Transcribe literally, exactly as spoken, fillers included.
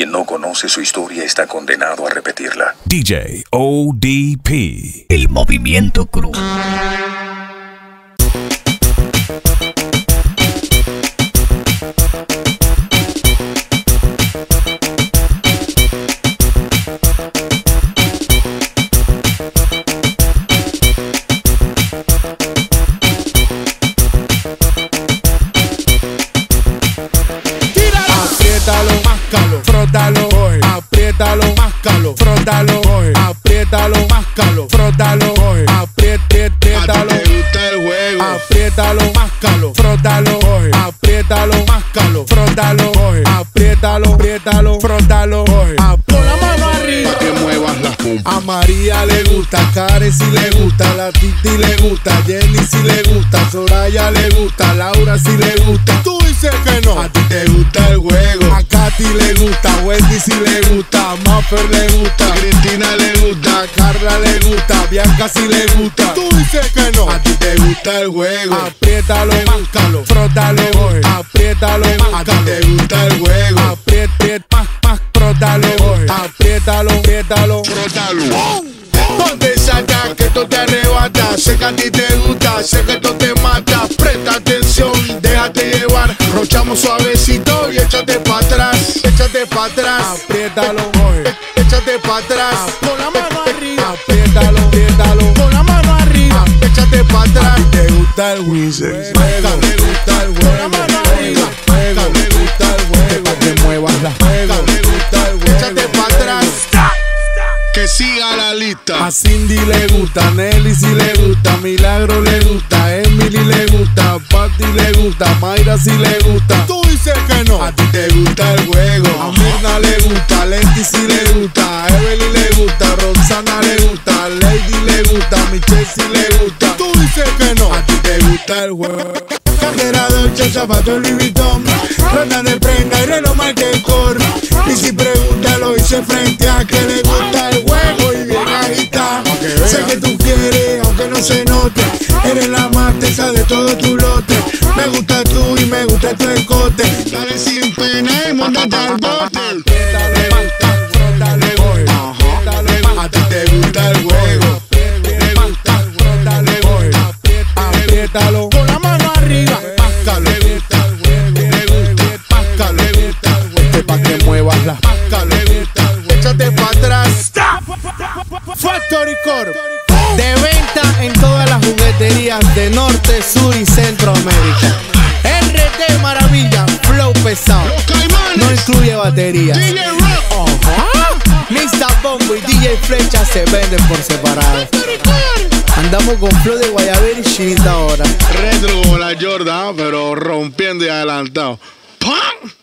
Quien no conoce su historia está condenado a repetirla. D J O D P. El movimiento cruz. Apriétalo, máscalo, frótalo, coge. Apriétalo, máscalo, frótalo, coge. Apriétalo, máscalo, frótalo, coge. Apriétalo, ¿A ti te gusta el juego? apriétalo, máscalo, frótalo, coge. Apriétalo, máscalo, frótalo, coge. Apriétalo, apriétalo, frótalo, coge. Con la mano arriba. Pa' que muevas las pompas. A María le gusta, a Karen si le gusta, a la Titi le gusta, a Jenny si le gusta, a Soraya le gusta, a Laura si le gusta. Tú dices que no. A ti te gusta el juego. A Katy le gusta, a Wendy si le gusta, a Maffer le gusta, A Cristina le gusta. a Carla le gusta, a Bianca si le gusta. Tú dices que no. A ti te gusta el juego. Apriétalo, máscalo, frótalo, coge. Apriétalo, A ti te gusta el juego. apriétalo, más, más, frótalo, coge. Apriétalo, apriétalo. Frótalo. Ponte saca que esto te arrebata. Sé que a ti te gusta, sé que esto te mata. Presta atención, déjate llevar. Rochamos suavecito y échate pa' atrás. Échate pa' atrás. Apriétalo, coge. Échate pa' atrás. Con la mano arriba. Apriétalo, apriétalo. Con la mano arriba. Échate pa' atrás. ¿Te gusta el juego? Máscalo. Me gusta el Con la mano arriba. juego. Me gusta el juego. Pa' que muevas la juego. Me gusta el juego. Échate pa' atrás. Que siga la lista. A Cindy le gusta, a Nelly si le gusta, a Milagro le gusta, a Emily le gusta, a Patty le gusta, a Mayra si le gusta. Tú dices que no. A ti te gusta el juego. A Mirna le gusta, a Leti si le gusta, a Evelyn le gusta, a Roxana le gusta, a Lady le gusta, a Michelle si le gusta. Tú dices que no. A ti te gusta el juego. Cartera Dolce, zapatos Louis Vuitton, ronda de prenda y reloj Michael Kors. Y si pregunta lo hice frente a que le gusta el juego y bien agita. Sé que tú quieres, aunque no se note, eres la más tesa de todo tu lote. Me gusta tú y me gusta tu escote. Dale sin pena y móntate al bote. A ti te gusta el juego. Apriétalo con la mano arriba. Máscalo. Máscalo. Este pa' que muevas la. Máscalo. Échate pa' atrás. Factory Corp. De venta en todas las jugueterías de Norte, Sur y Centroamérica. R T Maravilla, flow pesado. Los Caimanes. No incluye batería. D J Rock. Ajá. mister Bombo y D J Flecha se venden por separado. Andamos con flow de guayabera y chinita ahora. Retro como la Jordan, pero rompiendo y adelantado. ¡Pam!